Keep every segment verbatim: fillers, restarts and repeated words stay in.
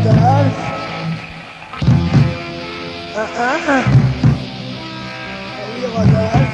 Rodolphe. Ah ah ah. Oui, Rodolphe.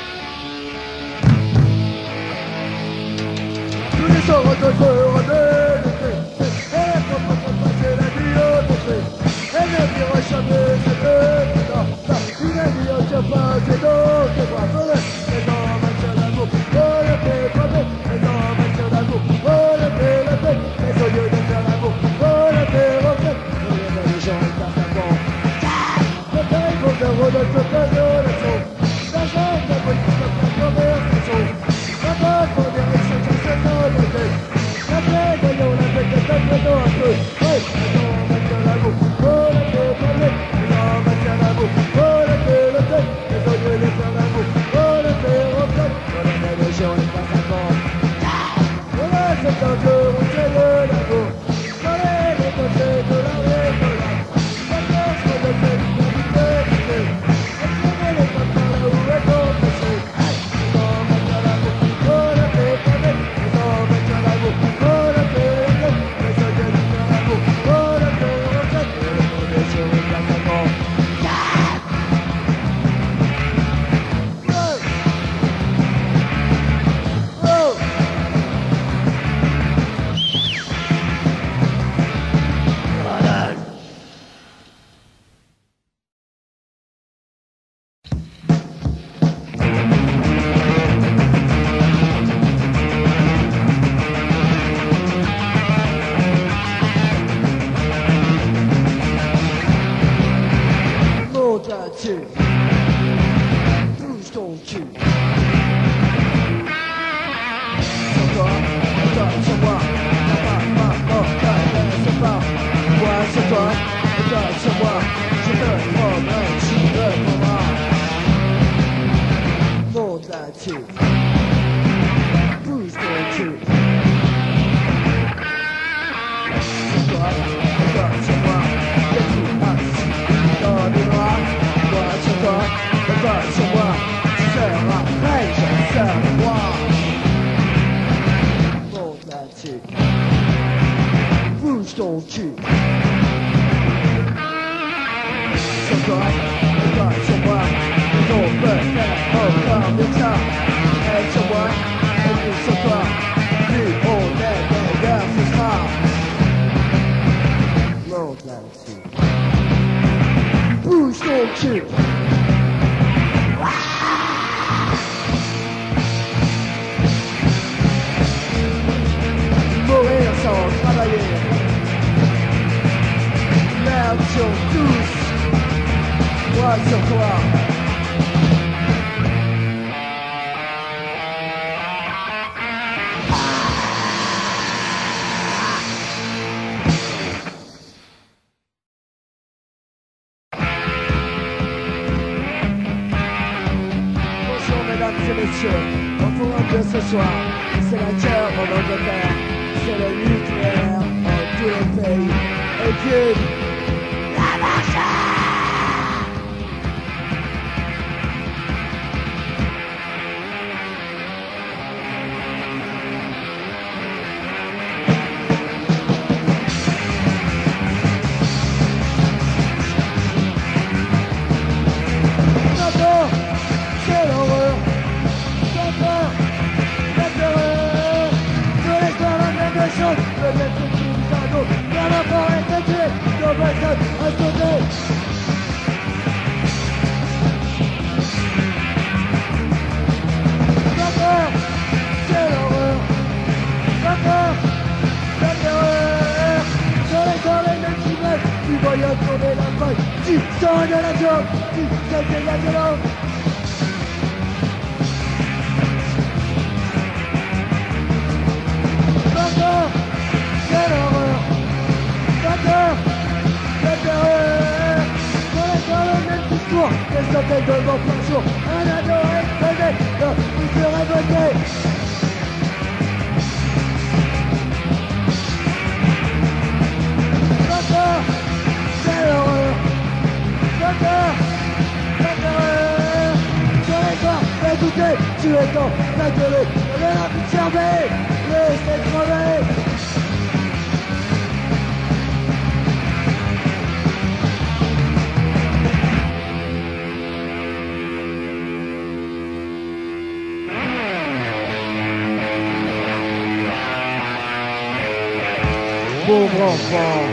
Tous les soirs, Rodolphe, Rodolphe. Et la propre propre, c'est la vie au défait. Elle ne dira jamais, c'est le non, non. Il a dit, on tient pas, c'est donc, c'est moi, voilà. Mais non, matière d'amour, oh le fait, pas fait. Mais non, matière d'amour, oh le fait, le fait. Mais au lieu de faire l'amour, oh le fait, refait. Oh le fait, les gens, ils partent à fond. Le fait, il faut faire Rodolphe, le fait, le fait. La chose, la politique, la conversation. La bonne, pour dire, et c'est que c'est notre tête. La paix, voyons, la paix, la paix, la paix, un peu. Ouais, mais non, matière d'amour, oh le fait, pas fait. Mais non, matière d'amour, oh le fait, le fait. Mais au lieu de faire l'amour, oh le fait, refait. Oh le fait, les gens, ils partent à fond. Voilà, c'est un jeu où c'est le labour. Soleil, les côtés de la récolte. La force, le fait, le fait, le fait. Explorer les papas là où est ton péché. Non, matière d'amour, oh le fait, pas fait. Mais non, matière d'amour, oh le fait, le fait. Mais au lieu de faire l'amour, oh le fait, refait. Et le fait, les gens, ils partent à fond. Oh! Monte là-dessus, bouge ton cul. Sur toi, toi, sur moi, papa, maman, t'intéresse pas. Moi sur toi, toi sur moi, je te promets, tu me prendras. Monte là-dessus, bouge ton cul. Sur toi, toi sur moi, je suis assis dans les bras. Moi sur toi, toi sur moi, tu seras prêt, je serai moi. Monte là-dessus, bouge ton cul. Sur toi, toi sur moi, on peut faire encore mieux que ça. Elle sur moi, elle est sur toi, plus on est meilleur ce sera. Monte là-dessus, bouge ton cul. Mourir sans travailler. Merde sur tous. Moi sur toi. Bonjour mesdames et messieurs, on pourra que ce soir, c'est la guerre en Angleterre, c'est le nucléaire en tous les pays, et vive la marche. D'accord, c'est l'horreur. D'accord, la terreur. Tous les soirs la même chose. Peut-être que tu nous as d'autres. Car la forêt est tuée. Nos personnes à sauter. D'accord, c'est l'horreur. D'accord, la terreur. Sur les soirs les mêmes immeubles. Tu voyages tomber la feuille. Tu sens de la joie. Tu sais que la violence. D'accord, c'est l'horreur. D'accord, la terreur. Sur les soirs le même discours. Des centaines de morts par jour. Un ado est crevé. Là, il se révoltait. D'accord, c'est l'horreur. D'accord, la terreur. Sur les soirs, fais douter. Tu es temps, la gueule. Le rapide servait. Laissez crever. pauvre enfant.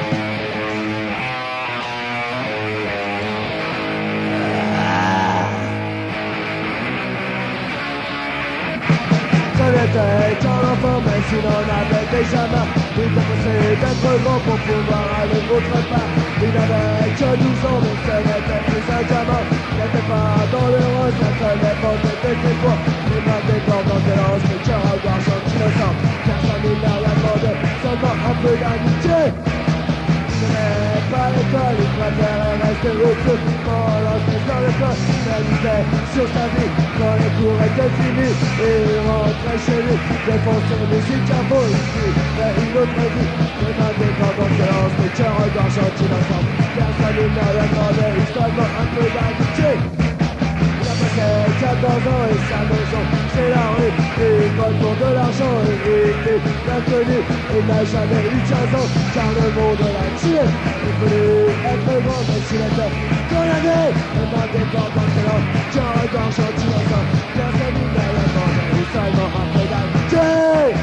Était un enfant, mais s'il en avait déjà marre, il pensait d'être grand pour pouvoir aller autre part. Il n'avait que douze ans, mais ce n'était plus un gamin. Il n'était pas dans le rose, la seule époque était qu'il voit. Les mains débordant de l'ange, le cœur à l'argent innocent. Personne il n'a rien demandé, seulement un peu d'amitié. Il n'aimait pas l'école, il préférait rester au club. Pendant que dans l'école, il méditait sur sa vie. Quand les cours étaient finis, il rentrait chez lui. Défoncer musique à fond ici, mais une autre vie. Les mains dépendant de l'ange, le cœur engorgeant innocent. Personne il n'a rien demandé, seulement un peu d'amitié. Il a passé quatorze ans et sa maison, c'est la rue. Il vote pour de l'argent et il est inconnu. Il n'a jamais eu quinze ans, car le monde l'a tué. Il voulait être grand, mais s'il était condamné. Les mains dépendant de l'ange, le cœur engorgeant innocent. Personne il n'a rien demandé, seulement un peu d'amitié.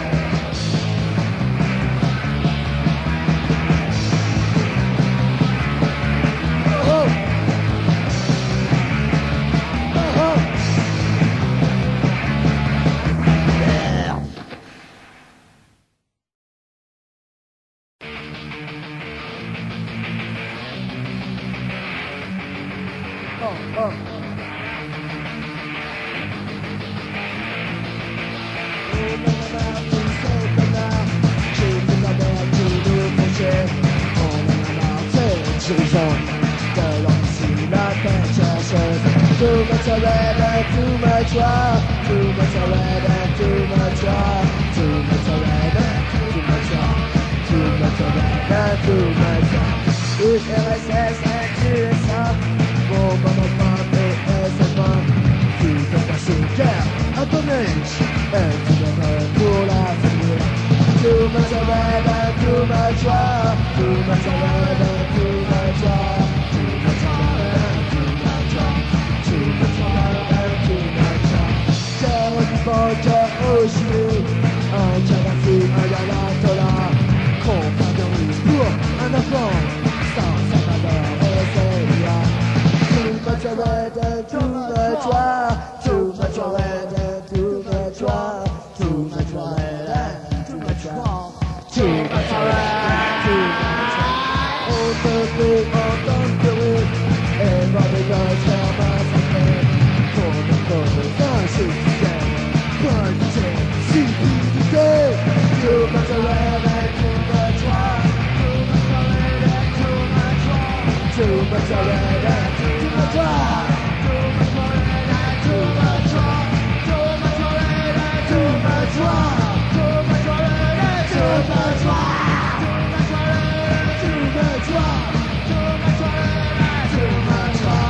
Too much already, too much war. Too much already, too much war. Too much already, too much war. Too much already, too much war. Une R S S intéressant. Mon moment est seulement. Tu te passes au cœur à ton âge. Et tu devrais pour la finir. Too much already, too much war. Too much already, too much war. Too much already, too much war. Too much already, too much war. Cœur du banquier au Chili. Un Kadhafi, un Ayatollah. Compagnons pour un enfant. Sans Salvador et Zélia. Too much already, too much war. Too much already, too much war. Too much already, too much war. Too much already, too much war. On te fait entendre et voir des gosses faire massacrer. Pour notre injustice, policier, civilité. Too much already, too much war. Too much already, too much war. Too much already, too much war. Too much already, too much war. Too much already, too much war. Too much already, too much war. Too much war. Too much already, too much war.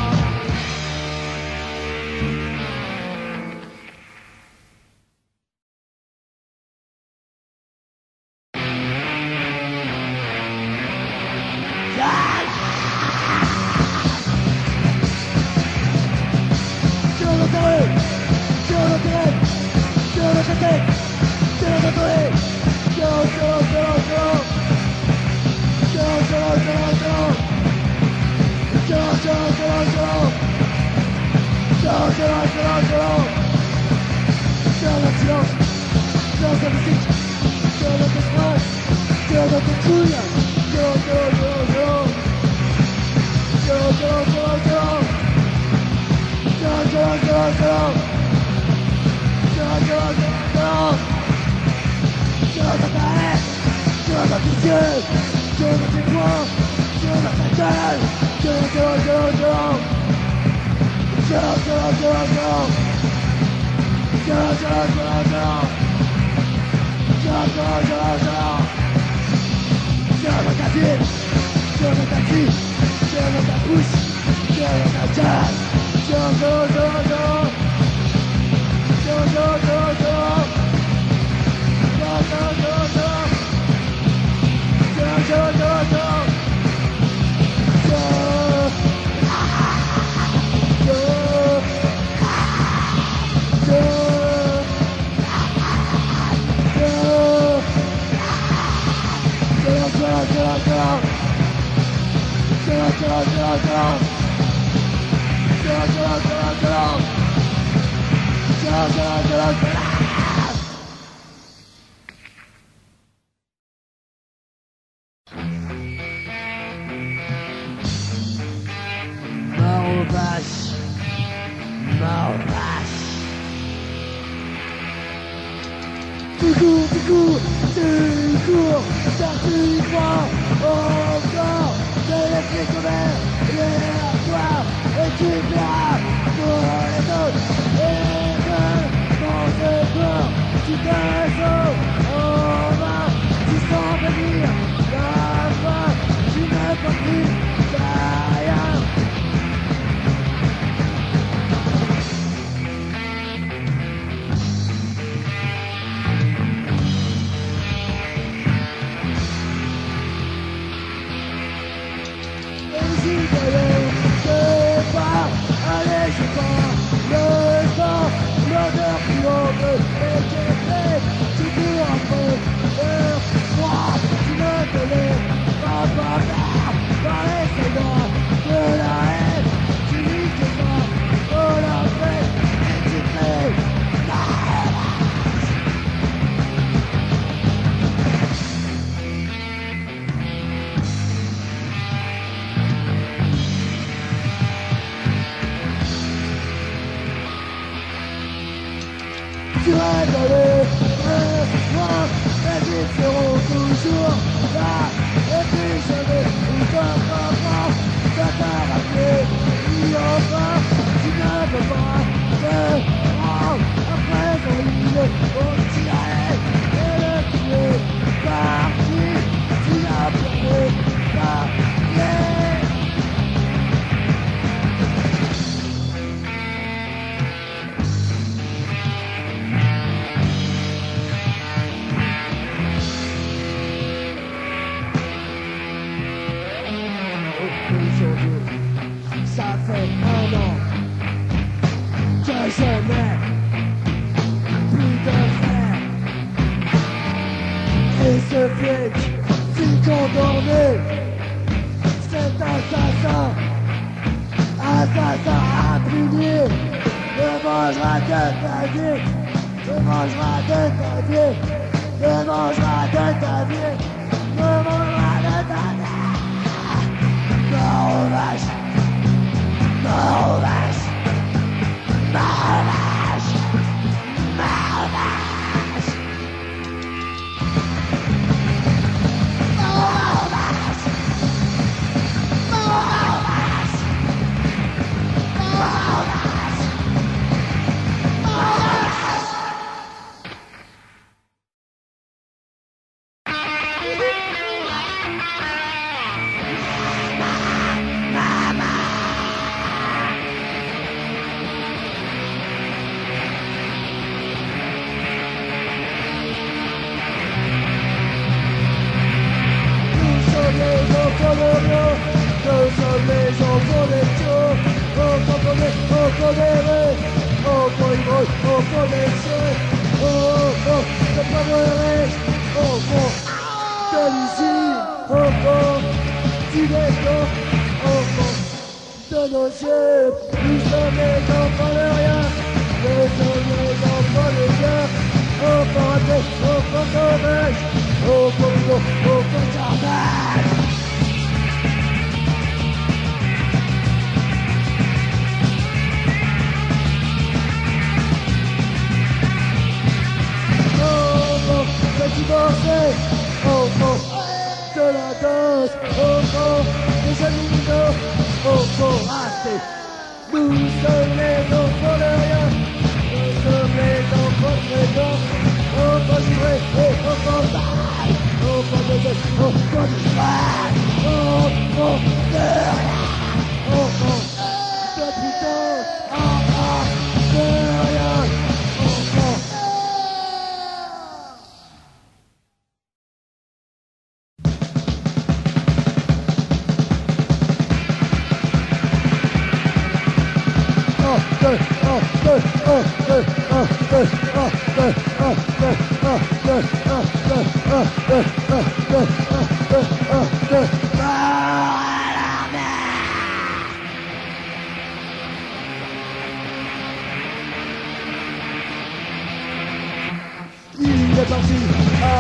Oh,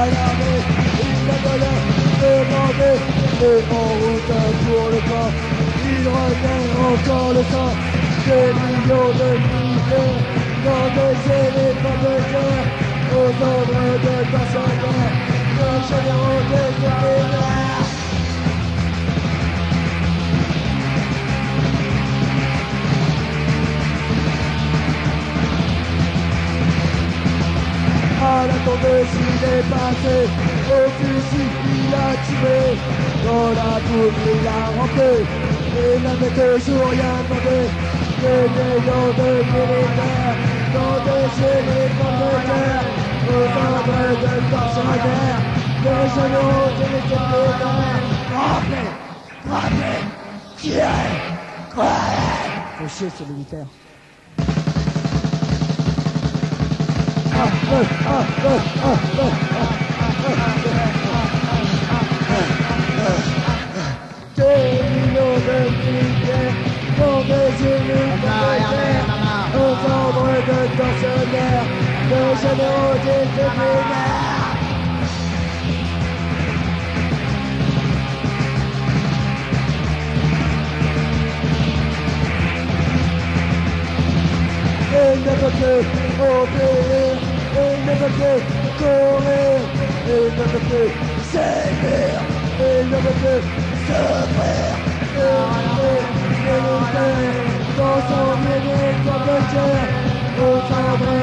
l'armée, il a volé, demandé, et en route pour le camp, il revient encore le sang, des millions de militaires, dans des éléphants de guerre, aux ordres de mercenaires, des généraux des militaires. À la tombée, s'il est passé, au fusil il a tiré, dans la boue il a rampé, et n'avait toujours rien demandé, des millions de militaires, dans des éléphants de guerre, aux ordres de mercenaires, des généraux des militaires, frappez, frappez, tirez, croyez. Faut chier ces militaires. Des millions de militaires dans des éléphants de guerre, aux ordres de mercenaires, des généraux des militaires. Il ne peut plus obéir, il ne peut plus courir, il ne peut plus s'aimer, il ne peut plus souffrir, il est militaire dans son unique de guerre, aux ordres